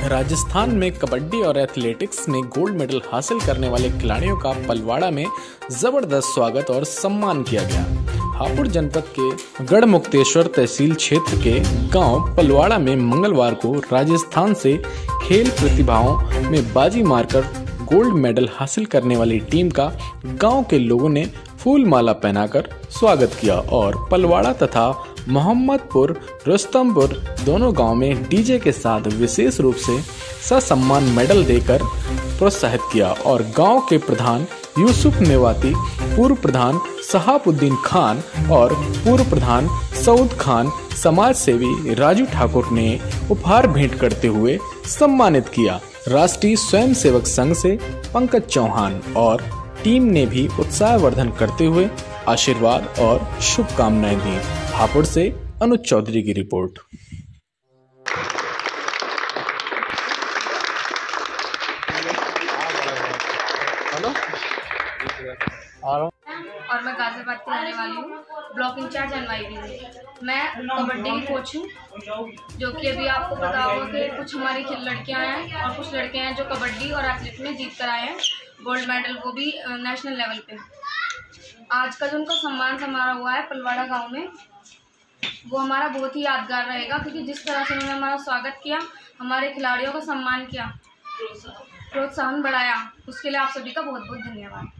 राजस्थान में कबड्डी और एथलेटिक्स में गोल्ड मेडल हासिल करने वाले खिलाड़ियों का पलवाड़ा में जबरदस्त स्वागत और सम्मान किया गया। हापुड़ जनपद के गढ़मुक्तेश्वर तहसील क्षेत्र के गांव पलवाड़ा में मंगलवार को राजस्थान से खेल प्रतिभाओं में बाजी मारकर गोल्ड मेडल हासिल करने वाली टीम का गांव के लोगों ने फूल माला पहनाकर स्वागत किया और पलवाड़ा तथा मोहम्मदपुर रुस्तमपुर दोनों गांव में डीजे के साथ विशेष रूप से ससम्मान मेडल देकर प्रोत्साहित किया और गांव के प्रधान यूसुफ मेवाती, पूर्व प्रधान सहाबुद्दीन खान और पूर्व प्रधान सऊद खान, समाज सेवी राजू ठाकुर ने उपहार भेंट करते हुए सम्मानित किया। राष्ट्रीय स्वयंसेवक संघ से पंकज चौहान और टीम ने भी उत्साहवर्धन करते हुए आशीर्वाद और शुभकामनाएं दी। हापुड़ से अनुज चौधरी की रिपोर्ट। और मैं गाजियाबाद की रहने वाली हूँ, ब्लॉक इंचार्ज NYB। मैं कबड्डी की कोच हूँ, जो कि अभी आपको पता होगा कि कुछ हमारी लड़कियाँ हैं और कुछ लड़के हैं जो कबड्डी और एथलेटिक्स में जीत कर आए हैं गोल्ड मेडल, वो भी नेशनल लेवल पे। आज का जो उनका सम्मान समारोह हुआ है पलवाड़ा गांव में, वो हमारा बहुत ही यादगार रहेगा, क्योंकि जिस तरह से उन्होंने हमारा स्वागत किया, हमारे खिलाड़ियों का सम्मान किया, प्रोत्साहन बढ़ाया, उसके लिए आप सभी का बहुत बहुत धन्यवाद।